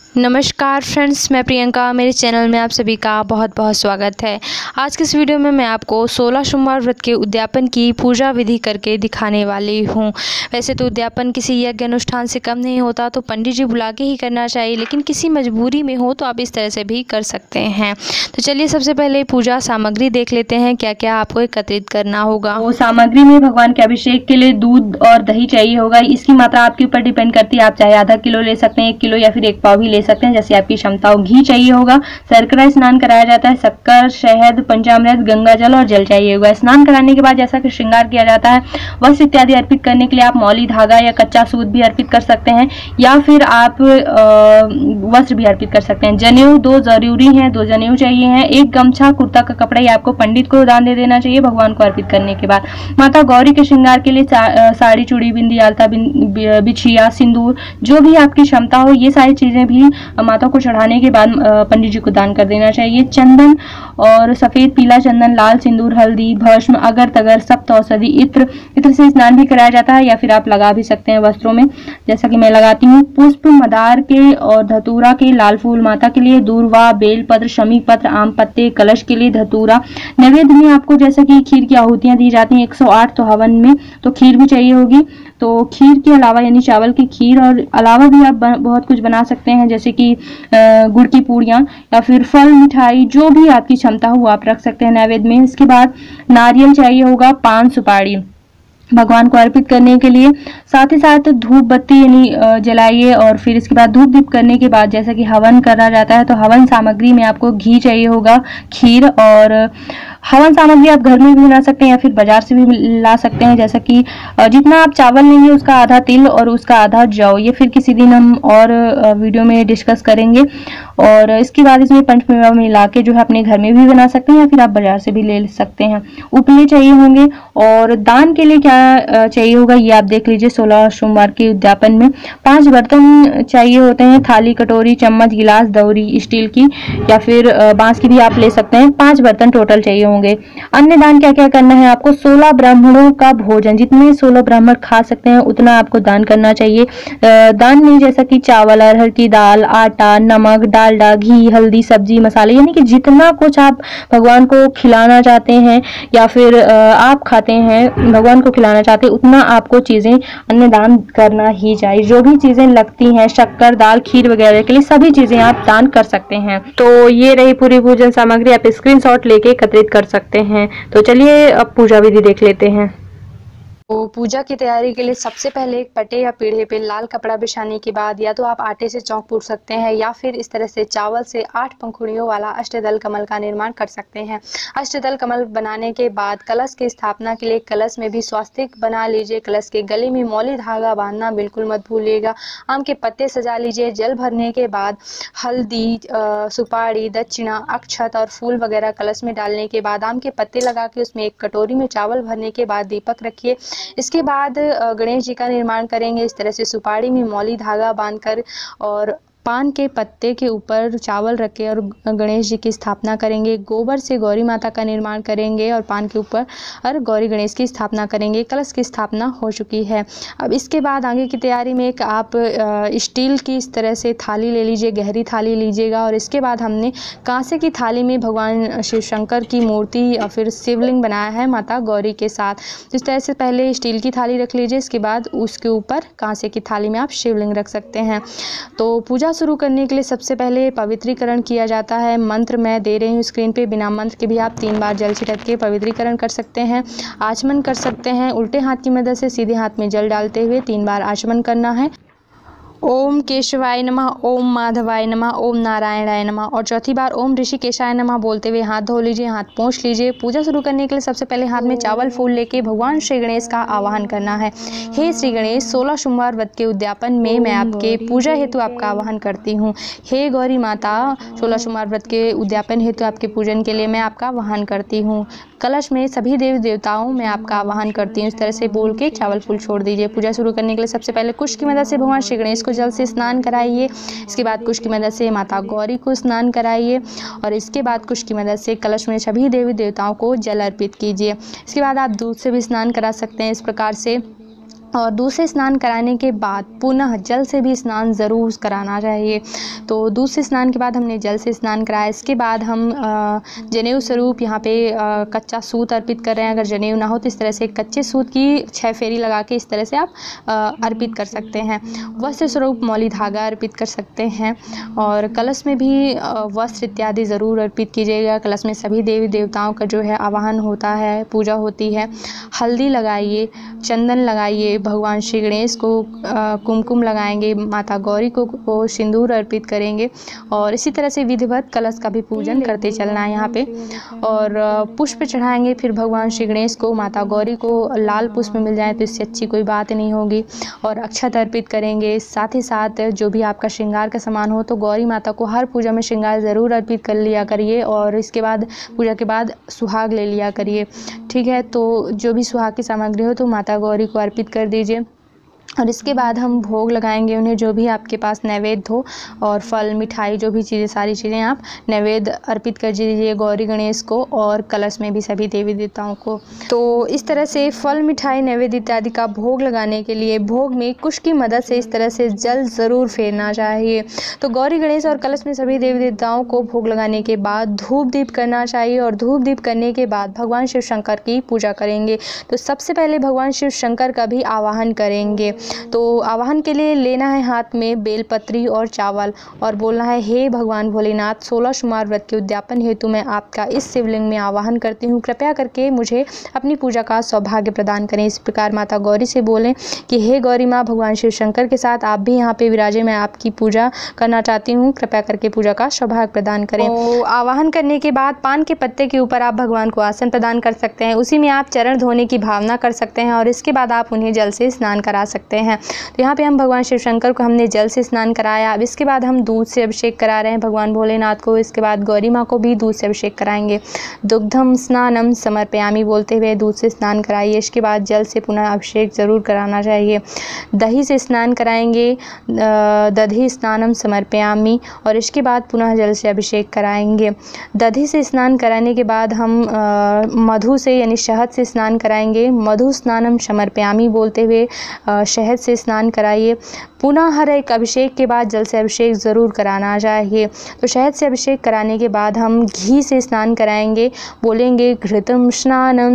नमस्कार फ्रेंड्स, मैं प्रियंका। मेरे चैनल में आप सभी का बहुत बहुत स्वागत है। आज के इस वीडियो में मैं आपको 16 सोमवार व्रत के उद्यापन की पूजा विधि करके दिखाने वाली हूँ। वैसे तो उद्यापन किसी यज्ञ अनुष्ठान से कम नहीं होता, तो पंडित जी बुला के ही करना चाहिए, लेकिन किसी मजबूरी में हो तो आप इस तरह से भी कर सकते हैं। तो चलिए सबसे पहले पूजा सामग्री देख लेते हैं, क्या क्या आपको एकत्रित करना होगा। वो सामग्री में भगवान के अभिषेक के लिए दूध और दही चाहिए होगा। इसकी मात्रा आपके ऊपर डिपेंड करती है, आप चाहे आधा किलो ले सकते हैं, 1 किलो या फिर 1 पाव भी ले सकते हैं, जैसे आपकी क्षमता हो। घी चाहिए होगा, शर्करा स्नान कराया जाता है, शक्कर, शहद, पंचामृत, गंगा जल और जल चाहिए होगा। स्नान कराने के बाद जैसा कि श्रृंगार किया जाता है, वस्त्र इत्यादि अर्पित करने के लिए आप मौली धागा या कच्चा सूत भी अर्पित कर सकते हैं, या फिर आप वस्त्र भी अर्पित कर सकते हैं। जनेऊ 2 जरूरी हैं, 2 जनेऊ चाहिए हैं। 1 गमछा, कुर्ता का कपड़ा, ये आपको पंडित को दान दे देना चाहिए भगवान को अर्पित करने के बाद। माता गौरी के श्रृंगार के लिए साड़ी, चूड़ी, बिंदी, आलता, बिछिया, सिंदूर, जो भी आपकी क्षमता हो, ये सारी चीजें भी माता को चढ़ाने के बाद पंडित जी को दान कर देना चाहिए। चंदन और सफेद, पीला चंदन, लाल सिंदूर, हल्दी, भस्म, अगर तगर, सप्त औषधि, इत्र से स्नान भी कराया जाता है, या फिर आप लगा भी सकते हैं वस्त्रों में, जैसा कि मैं लगाती हूँ। पुष्प, मदार के और धतूरा के, लाल फूल माता के लिए, दूर्वा, बेलपत्र, शमी पत्र, आम पत्ते, कलश के लिए धतूरा। नैवेद्य में आपको जैसा कि खीर की आहुतियां दी जाती हैं 108, तो हवन में तो खीर भी चाहिए होगी। तो खीर के अलावा यानी चावल की खीर और अलावा भी आप बहुत कुछ बना सकते हैं, जैसे कि गुड़ की पूड़ियाँ या फिर फल, मिठाई, जो भी आपकी क्षमता हो आप रख सकते हैं नैवेद्य में। इसके बाद नारियल चाहिए होगा, पान, सुपारी भगवान को अर्पित करने के लिए। साथ ही साथ धूप बत्ती यानी जलाइए, और फिर इसके बाद धूप दीप करने के बाद जैसा कि हवन करा जाता है, तो हवन सामग्री में आपको घी चाहिए होगा, खीर, और हवन सामग्री आप घर में भी बना सकते हैं या फिर बाजार से भी ला सकते हैं, जैसा कि जितना आप चावल लेंगे उसका आधा तिल और उसका आधा जौ। ये फिर किसी दिन हम और वीडियो में डिस्कस करेंगे। और इसके बाद इसमें पंचमेवा मिला के जो है अपने घर में भी बना सकते हैं या फिर आप बाजार से भी ले सकते हैं। उपले चाहिए होंगे, और दान के लिए क्या चाहिए होगा ये आप देख लीजिए। 16 सोमवार के उद्यापन में 5 बर्तन चाहिए होते हैं, थाली, कटोरी, चम्मच, गिलास, दौरी स्टील की या फिर बांस की भी आप ले सकते हैं। 5 बर्तन टोटल चाहिए होंगे। अन्य दान क्या क्या करना है आपको, 16 ब्राह्मणों का भोजन, जितने 16 ब्राह्मण खा सकते हैं उतना आपको दान करना चाहिए। दान में जैसा कि चावल, अरहर की दाल, आटा, नमक, डालडा, घी, हल्दी, सब्जी, मसाले, यानी कि जितना कुछ आप भगवान को खिलाना चाहते हैं या फिर आप खाते हैं भगवान को खिलाना चाहते हैं, उतना आपको चीजें अन्य दान करना ही चाहिए। जो भी चीजें लगती हैं, शक्कर, दाल, खीर वगैरह के लिए सभी चीजें आप दान कर सकते हैं। तो ये रही पूरी भोजन सामग्री, आप स्क्रीनशॉट लेके एकत्रित कर सकते हैं। तो चलिए अब पूजा विधि देख लेते हैं। तो पूजा की तैयारी के लिए सबसे पहले एक पटे या पीढ़े पे लाल कपड़ा बिछाने के बाद या तो आप आटे से चौक पूछ सकते हैं, या फिर इस तरह से चावल से 8 पंखुड़ियों वाला अष्टदल कमल का निर्माण कर सकते हैं। अष्टदल कमल बनाने के बाद कलश की स्थापना के लिए कलश में भी स्वास्तिक बना लीजिए। कलश के गले में मौली धागा बांधना बिल्कुल मत भूलिएगा। आम के पत्ते सजा लीजिए। जल भरने के बाद हल्दी, सुपारी, दक्षिणा, अक्षत और फूल वगैरह कलश में डालने के बाद आम के पत्ते लगा के उसमें एक कटोरी में चावल भरने के बाद दीपक रखिए। इसके बाद गणेश जी का निर्माण करेंगे। इस तरह से सुपारी में मौली धागा बांधकर और पान के पत्ते के ऊपर चावल रखे और गणेश जी की स्थापना करेंगे। गोबर से गौरी माता का निर्माण करेंगे और पान के ऊपर और गौरी गणेश की स्थापना करेंगे। कलश की स्थापना हो चुकी है। अब इसके बाद आगे की तैयारी में एक आप स्टील की इस तरह से थाली ले लीजिए, गहरी थाली लीजिएगा, और इसके बाद हमने कांसे की थाली में भगवान शिव शंकर की मूर्ति या फिर शिवलिंग बनाया है माता गौरी के साथ। इस तरह से पहले स्टील की थाली रख लीजिए, इसके बाद उसके ऊपर कांसे की थाली में आप शिवलिंग रख सकते हैं। तो पूजा शुरू करने के लिए सबसे पहले पवित्रीकरण किया जाता है। मंत्र मैं दे रही हूँ स्क्रीन पे, बिना मंत्र के भी आप 3 बार जल छिड़क के पवित्रीकरण कर सकते हैं। आचमन कर सकते हैं। उल्टे हाथ की मदद से सीधे हाथ में जल डालते हुए 3 बार आचमन करना है। ओम केशवाय नमः, ओम माधवाय नमः, ओम नारायणाय नमः, और चौथी बार ओम ऋषिकेशाय नमः बोलते हुए हाथ धो लीजिए, हाथ पोंछ लीजिए। पूजा शुरू करने के लिए सबसे पहले हाथ में चावल फूल लेके भगवान श्री गणेश का आवाहन करना है। हे श्री गणेश, 16 सोमवार व्रत के उद्यापन में मैं आपके पूजा हेतु आपका आवाहन करती हूँ। हे गौरी माता, 16 सोमवार व्रत के उद्यापन हेतु आपके पूजन के लिए मैं आपका आवाहन करती हूँ। कलश में सभी देवी देवताओं में आपका आवाहन करती हूँ। इस तरह से बोल के चावल फूल छोड़ दीजिए। पूजा शुरू करने के लिए सबसे पहले कुश की मदद से भगवान श्री गणेश को जल से स्नान कराइए। इसके बाद कुश की मदद से माता गौरी को स्नान कराइए, और इसके बाद कुश की मदद से कलश में सभी देवी देवताओं को जल अर्पित कीजिए। इसके बाद आप दूध से भी स्नान करा सकते हैं। इस प्रकार से और दूध से स्नान कराने के बाद पुनः जल से भी स्नान ज़रूर कराना चाहिए। तो दूध से स्नान के बाद हमने जल से स्नान कराया, इसके बाद हम जनेऊ स्वरूप यहाँ पे कच्चा सूत अर्पित कर रहे हैं। अगर जनेऊ ना हो तो इस तरह से कच्चे सूत की 6 फेरी लगा के इस तरह से आप अर्पित कर सकते हैं। वस्त्र स्वरूप मौली धागा अर्पित कर सकते हैं और कलश में भी वस्त्र इत्यादि ज़रूर अर्पित कीजिएगा। कलश में सभी देवी देवताओं का जो है आवाहन होता है, पूजा होती है। हल्दी लगाइए, चंदन लगाइए, भगवान श्री गणेश को कुमकुम लगाएंगे, माता गौरी को सिंदूर अर्पित करेंगे और इसी तरह से विधिवत कलश का भी पूजन करते चलना है यहाँ पे। और पुष्प चढ़ाएंगे, फिर भगवान श्री गणेश को, माता गौरी को लाल पुष्प मिल जाए तो इससे अच्छी कोई बात नहीं होगी। और अक्षत अर्पित करेंगे, साथ ही साथ जो भी आपका श्रृंगार का सामान हो तो गौरी माता को हर पूजा में श्रृंगार ज़रूर अर्पित कर लिया करिए और इसके बाद पूजा के बाद सुहाग ले लिया करिए, ठीक है। तो जो भी सुहाग की सामग्री हो तो माता गौरी को अर्पित कर दीजिए और इसके बाद हम भोग लगाएंगे उन्हें, जो भी आपके पास नैवेद्य हो और फल मिठाई जो भी चीज़ें, सारी चीज़ें आप नैवेद्य अर्पित कर दीजिए गौरी गणेश को और कलश में भी सभी देवी देवताओं को। तो इस तरह से फल मिठाई नैवेद्य इत्यादि का भोग लगाने के लिए भोग में कुश की मदद से इस तरह से जल ज़रूर फेरना चाहिए। तो गौरी गणेश और कलश में सभी देवी देवताओं को भोग लगाने के बाद धूप दीप करना चाहिए और धूप दीप करने के बाद भगवान शिव शंकर की पूजा करेंगे। तो सबसे पहले भगवान शिव शंकर का भी आवाहन करेंगे। तो आवाहन के लिए लेना है हाथ में बेलपत्री और चावल और बोलना है, हे भगवान भोलेनाथ, 16 सोमवार व्रत के उद्यापन हेतु मैं आपका इस शिवलिंग में आवाहन करती हूँ, कृपया करके मुझे अपनी पूजा का सौभाग्य प्रदान करें। इस प्रकार माता गौरी से बोलें कि हे गौरी माँ, भगवान शिव शंकर के साथ आप भी यहाँ पे विराजे, मैं आपकी पूजा करना चाहती हूँ, कृपया करके पूजा का सौभाग्य प्रदान करें। तो आवाहन करने के बाद पान के पत्ते के ऊपर आप भगवान को आसन प्रदान कर सकते हैं, उसी में आप चरण धोने की भावना कर सकते हैं और इसके बाद आप उन्हें जल से स्नान करा सकते हैं। तो यहाँ पे हम भगवान शिव शंकर को हमने जल से स्नान कराया। अब इसके बाद हम दूध से अभिषेक करा रहे हैं भगवान भोलेनाथ को, इसके बाद गौरी माँ को भी दूध से अभिषेक कराएंगे। दुग्धम स्नानम समर्पयामि बोलते हुए दूध से स्नान कराइए, इसके बाद जल से पुनः अभिषेक ज़रूर कराना चाहिए। दही से स्नान कराएंगे, दधी स्नानम समर्पयामि और इसके बाद पुनः जल से अभिषेक कराएंगे। दधी से स्नान कराने के बाद हम मधु से यानी शहद से स्नान कराएंगे, मधु स्नानम समर्पयामि बोलते हुए शहद से स्नान कराइए। पुनः हर एक अभिषेक के बाद जल से अभिषेक ज़रूर कराना चाहिए। तो शहद से अभिषेक कराने के बाद हम घी से स्नान कराएंगे, बोलेंगे घृतम स्नानम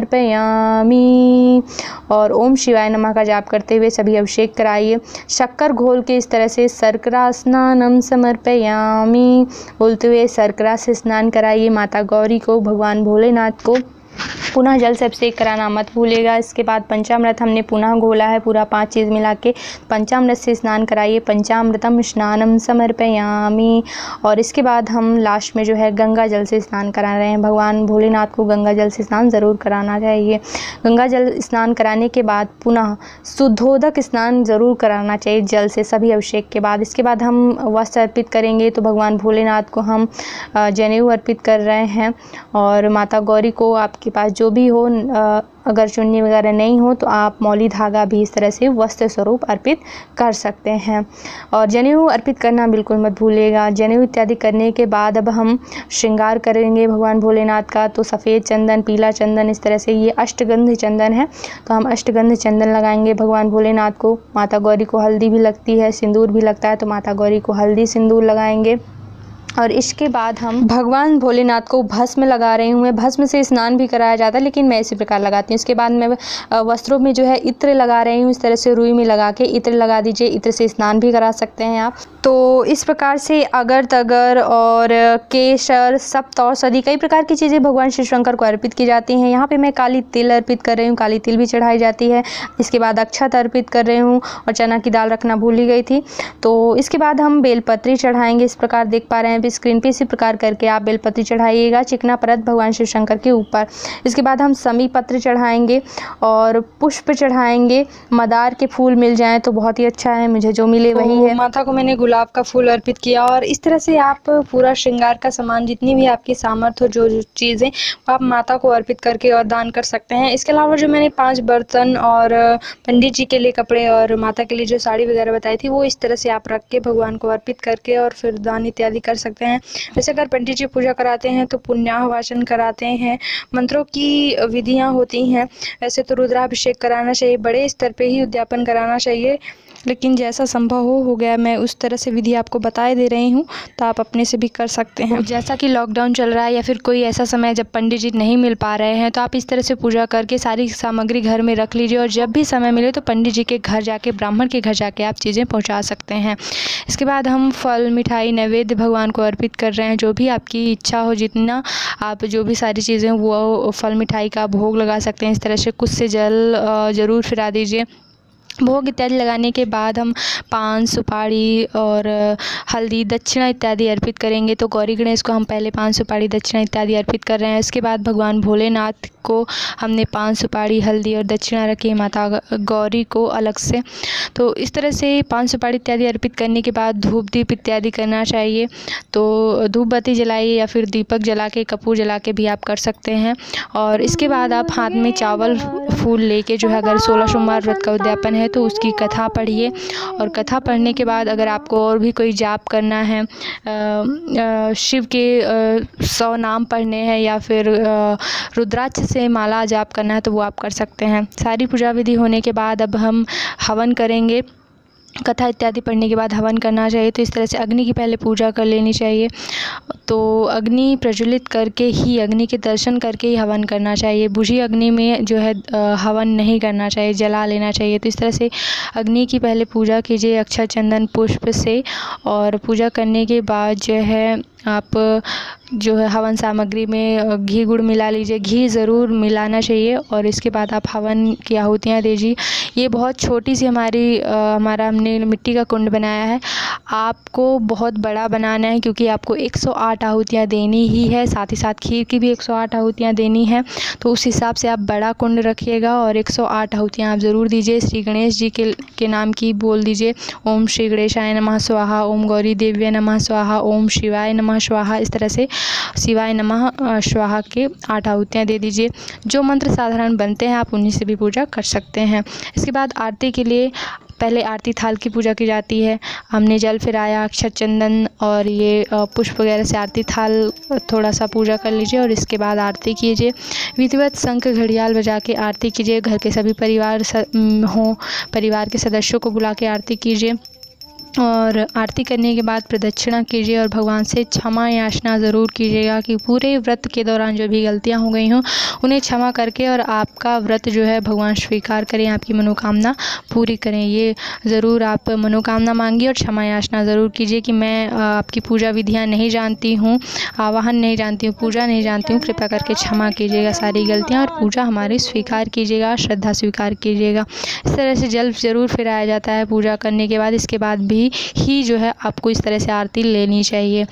समर्पयामि और ओम शिवाय नमः का जाप करते हुए सभी अभिषेक कराइए। शक्कर घोल के इस तरह से शर्करा स्नानम समर्पयामि बोलते हुए शर्करा से स्नान कराइए। माता गौरी को, भगवान भोलेनाथ को पुनः जल से अभिषेक कराना मत भूलिएगा। इसके बाद पंचामृत हमने पुनः घोला है, पूरा 5 चीज़ मिला के पंचामृत से स्नान कराइए। पंचामृतम स्नानम समर्पयामि और इसके बाद हम लास्ट में जो है गंगा जल से स्नान करा रहे हैं। भगवान भोलेनाथ को गंगा जल से स्नान ज़रूर कराना चाहिए। गंगा जल स्नान कराने के बाद पुनः शुद्धोदक स्नान ज़रूर कराना चाहिए जल से सभी अभिषेक के बाद। इसके बाद हम वस्त्र अर्पित करेंगे, तो भगवान भोलेनाथ को हम जनेऊ अर्पित कर रहे हैं और माता गौरी को आपके पास जो भी हो, अगर चुन्नी वगैरह नहीं हो तो आप मौली धागा भी इस तरह से वस्त्र स्वरूप अर्पित कर सकते हैं। और जनेऊ अर्पित करना बिल्कुल मत भूलिएगा। जनेऊ इत्यादि करने के बाद अब हम श्रृंगार करेंगे भगवान भोलेनाथ का। तो सफ़ेद चंदन, पीला चंदन, इस तरह से ये अष्टगंध चंदन है, तो हम अष्टगंध चंदन लगाएंगे भगवान भोलेनाथ को। माता गौरी को हल्दी भी लगती है, सिंदूर भी लगता है, तो माता गौरी को हल्दी सिंदूर लगाएंगे। और इसके बाद हम भगवान भोलेनाथ को भस्म लगा रही हूँ मैं। भस्म से स्नान भी कराया जाता है लेकिन मैं इसी प्रकार लगाती हूँ। इसके बाद मैं वस्त्रों में जो है इत्र लगा रही हूँ, इस तरह से रुई में लगा के इत्र लगा दीजिए। इत्र से स्नान भी करा सकते हैं आप। तो इस प्रकार से अगर तगर और केसर, सप्त औषधि, कई प्रकार की चीज़ें भगवान शिव शंकर को अर्पित की जाती हैं। यहाँ पे मैं काली तिल अर्पित कर रही हूँ, काली तिल भी चढ़ाई जाती है। इसके बाद अक्षत अर्पित कर रही हूँ और चना की दाल रखना भूल ही गई थी। तो इसके बाद हम बेलपत्री चढ़ाएंगे, इस प्रकार देख पा रहे हैं स्क्रीन पे। इसी प्रकार करके आप बेलपत्री चढ़ाइएगा, चिकना परत भगवान शिव शंकर के ऊपर। इसके बाद हम समी पत्र चढ़ाएंगे और पुष्प चढ़ाएंगे। मदार के फूल मिल जाएं तो बहुत ही अच्छा है, मुझे जो मिले वही है। माता को मैंने गुलाब का फूल अर्पित किया और इस तरह से आप पूरा श्रृंगार का सामान, जितनी भी आपकी सामर्थ्य हो, जो चीज़ें आप माता को अर्पित करके और दान कर सकते हैं। इसके अलावा जो मैंने 5 बर्तन और पंडित जी के लिए कपड़े और माता के लिए जो साड़ी वगैरह बताई थी, वो इस तरह से आप रख के भगवान को अर्पित करके और फिर दान इत्यादि कर सकते सकते हैं। जैसे अगर पंडित जी पूजा कराते हैं तो पुण्याहवाचन कराते हैं, मंत्रों की विधियाँ होती हैं। वैसे तो रुद्राभिषेक कराना चाहिए, बड़े स्तर पे ही उद्यापन कराना चाहिए, लेकिन जैसा संभव हो गया मैं उस तरह से विधि आपको बताए दे रही हूँ, तो आप अपने से भी कर सकते हैं। जैसा कि लॉकडाउन चल रहा है या फिर कोई ऐसा समय जब पंडित जी नहीं मिल पा रहे हैं, तो आप इस तरह से पूजा करके सारी सामग्री घर में रख लीजिए और जब भी समय मिले तो पंडित जी के घर जाके, ब्राह्मण के घर जाके आप चीज़ें पहुँचा सकते हैं। इसके बाद हम फल मिठाई नैवेद्य भगवान को अर्पित कर रहे हैं। जो भी आपकी इच्छा हो, जितना आप जो भी सारी चीज़ें वो फल मिठाई का भोग लगा सकते हैं। इस तरह से कुछ से जल ज़रूर फिरा दीजिए। भोग इत्यादि लगाने के बाद हम पान सुपारी और हल्दी दक्षिणा इत्यादि अर्पित करेंगे। तो गौरी गणेश को हम पहले पान सुपारी दक्षिणा इत्यादि अर्पित कर रहे हैं। इसके बाद भगवान भोलेनाथ को हमने पान सुपारी हल्दी और दक्षिणा रखी है, माता गौरी को अलग से। तो इस तरह से पान सुपारी इत्यादि अर्पित करने के बाद धूप दीप इत्यादि करना चाहिए। तो धूप बत्ती जलाइए या फिर दीपक जला के, कपूर जला के भी आप कर सकते हैं। और इसके बाद आप हाथ में चावल फूल लेके जो है, अगर 16 सोमवार व्रत का उद्यापन है तो उसकी कथा पढ़िए। और कथा पढ़ने के बाद अगर आपको और भी कोई जाप करना है, शिव के 100 नाम पढ़ने हैं या फिर रुद्राक्ष से माला जाप करना है तो वो आप कर सकते हैं। सारी पूजा विधि होने के बाद अब हम हवन करेंगे। कथा इत्यादि पढ़ने के बाद हवन करना चाहिए। तो इस तरह से अग्नि की पहले पूजा कर लेनी चाहिए। तो अग्नि प्रज्वलित करके ही, अग्नि के दर्शन करके ही हवन करना चाहिए। बुझी अग्नि में जो है हवन नहीं करना चाहिए, जला लेना चाहिए। तो इस तरह से अग्नि की पहले पूजा कीजिए अक्षत चंदन पुष्प से। और पूजा करने के बाद जो है आप जो है हवन सामग्री में घी गुड़ मिला लीजिए, घी ज़रूर मिलाना चाहिए। और इसके बाद आप हवन की आहुतियाँ दीजिए। ये बहुत छोटी सी हमारा हमने मिट्टी का कुंड बनाया है। आपको बहुत बड़ा बनाना है क्योंकि आपको 108 आहुतियाँ देनी ही है, साथ ही साथ खीर की भी 108 आहुतियाँ देनी है। तो उस हिसाब से आप बड़ा कुंड रखिएगा और 108 आहुतियाँ आप ज़रूर दीजिए। श्री गणेश जी के नाम की बोल दीजिए, ओम श्री गणेशाय नमः स्वाहा, ओम गौरी देव्य नमः स्वाहा, ओम शिवाय नमः स्वाहा। इस तरह से शिवाय नमः स्वाहा के 8 आहुतियाँ दे दीजिए। जो मंत्र साधारण बनते हैं आप उन्हीं से भी पूजा कर सकते हैं। इसके बाद आरती के लिए पहले आरती थाल की पूजा की जाती है। हमने जल फिराया, अक्षत चंदन और ये पुष्प वगैरह से आरती थाल थोड़ा सा पूजा कर लीजिए और इसके बाद आरती कीजिए। विधिवत शंख घड़ियाल बजा के आरती कीजिए। घर के सभी परिवार के सदस्यों को बुला के आरती कीजिए। और आरती करने के बाद प्रदक्षिणा कीजिए और भगवान से क्षमा याचना ज़रूर कीजिएगा कि पूरे व्रत के दौरान जो भी गलतियां हो गई हों उन्हें क्षमा करके और आपका व्रत जो है भगवान स्वीकार करें, आपकी मनोकामना पूरी करें। ये ज़रूर आप मनोकामना मांगिए और क्षमा याचना ज़रूर कीजिए कि मैं आपकी पूजा विधियाँ नहीं जानती हूँ, आवाहन नहीं जानती हूँ, पूजा नहीं जानती हूँ, कृपया करके क्षमा कीजिएगा सारी गलतियाँ और पूजा हमारी स्वीकार कीजिएगा, श्रद्धा स्वीकार कीजिएगा। इस तरह से जल ज़रूर फिराया जाता है पूजा करने के बाद। इसके बाद भी ही जो है आपको इस तरह से आरती लेनी चाहिए।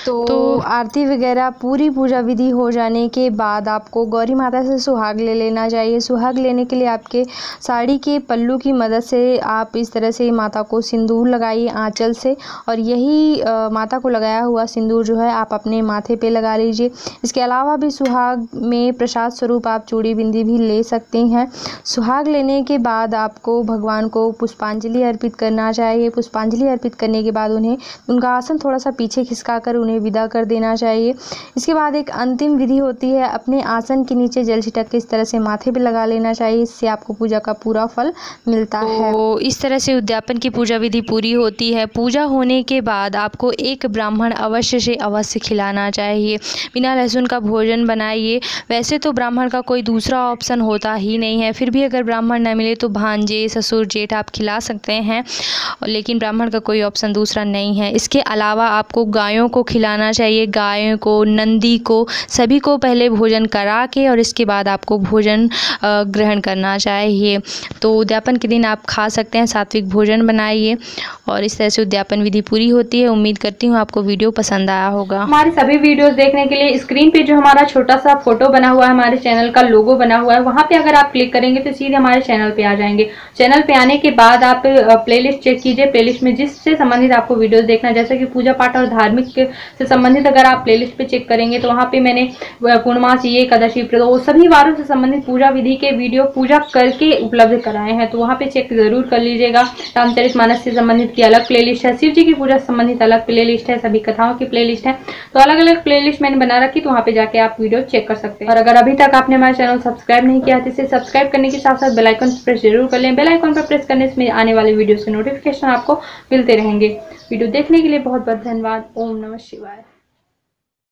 तो आरती वगैरह पूरी पूजा विधि हो जाने के बाद आपको गौरी माता से सुहाग ले लेना चाहिए। सुहाग लेने के लिए आपके साड़ी के पल्लू की मदद से आप इस तरह से माता को सिंदूर लगाइए आंचल से और यही माता को लगाया हुआ सिंदूर जो है आप अपने माथे पे लगा लीजिए। इसके अलावा भी सुहाग में प्रसाद स्वरूप आप चूड़ी बिंदी भी ले सकती हैं। सुहाग लेने के बाद आपको भगवान को पुष्पांजलि अर्पित करना चाहिए। पुष्पांजलि अर्पित करने के बाद उनका आसन थोड़ा सा पीछे खिसका कर उन्हें विदा कर देना चाहिए। इसके बाद एक अंतिम विधि होती है, अपने आसन के नीचे जल छिटक के इस तरह से माथे पे लगा लेना चाहिए। इससे आपको पूजा का पूरा फल मिलता है। तो इस तरह से उद्यापन की पूजा विधि पूरी होती है। पूजा होने के बाद आपको एक ब्राह्मण अवश्य से अवश्य खिलाना चाहिए। बिना लहसुन का भोजन बनाइए। वैसे तो ब्राह्मण का कोई दूसरा ऑप्शन होता ही नहीं है, फिर भी अगर ब्राह्मण न मिले तो भांजे ससुर जेठ आप खिला सकते हैं, लेकिन ब्राह्मण का कोई ऑप्शन दूसरा नहीं है। इसके अलावा आपको गायों को खिलाना चाहिए, गायों को, नंदी को, सभी को पहले भोजन करा के और इसके बाद आपको भोजन ग्रहण करना चाहिए। तो उद्यापन के दिन आप खा सकते हैं, सात्विक भोजन बनाइए और इस तरह से उद्यापन विधि पूरी होती है। उम्मीद करती हूँ आपको वीडियो पसंद आया होगा। हमारी सभी वीडियोस देखने के लिए स्क्रीन पे जो हमारा छोटा सा फोटो बना हुआ है, हमारे चैनल का लोगो बना हुआ है, वहाँ पे अगर आप क्लिक करेंगे तो सीधे हमारे चैनल पे आ जाएंगे। चैनल पे आने के बाद आप प्लेलिस्ट चेक कीजिए, प्लेलिस्ट में जिससे संबंधित आपको वीडियोस देखना, जैसे कि पूजा पाठ और धार्मिक से संबंधित अगर आप प्लेलिस्ट पे चेक करेंगे तो वहाँ पे मैंने पूर्णमासी, एकादशी, प्रदोष सभी वारों से संबंधित पूजा विधि के वीडियो पूजा करके उपलब्ध कराए हैं, तो वहाँ पे चेक जरूर कर लीजिएगा। रामचरितमानस से संबंधित की अलग प्लेलिस्ट है, शिव जी की पूजा से संबंधित अलग प्लेलिस्ट है, सभी कथाओं की प्लेलिस्ट है, तो अलग अलग प्लेलिस्ट मैंने बना रखी, तो वहाँ पे जाके आप वीडियो चेक कर सकते हैं। और अगर अभी तक आपने हमारा चैनल सब्सक्राइब नहीं किया तो इसे सब्सक्राइब करने के साथ साथ बेल आइकन प्रेस जरूर कर लें। बेल आइकन पर प्रेस करने से आने वाले वीडियो से नोटिफिकेशन आपको मिलते रहेंगे। वीडियो देखने के लिए बहुत बहुत धन्यवाद। ओम नमः शिवाय।